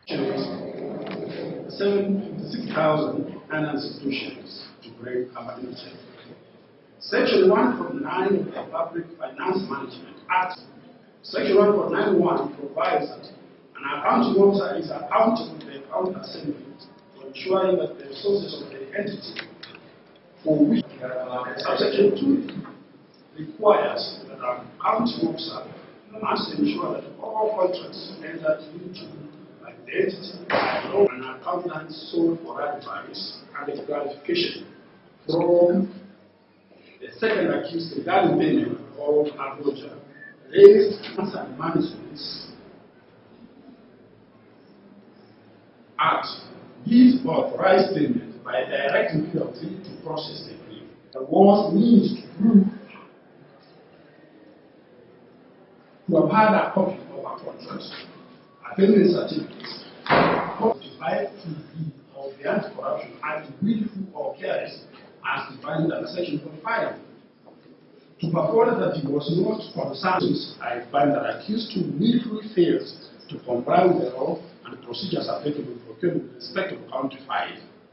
756,000 and institutions to bring about initiative. Section 149 of the Public Finance Management Act, Section 191 provides that an accounting officer is accountable to the County Assembly for ensuring that the resources of the entity for which Subsection 2 requires that an accounting officer must ensure that all contracts entered into by the entity are an accountant sold for advice and the clarification from the second accused regarding payment of Abuja raised and managements Act gives authorized payment by directing PLT to process the claim. The award needs to prove to have had a copy of a contract, a payment certificate, certified to be of the Anti-Corruption Act willful or careless as defined under Section 45. To perform that he was not concerned, I find that accused to willfully fails to comply with the law and procedures applicable for procurement in respect of Count 5.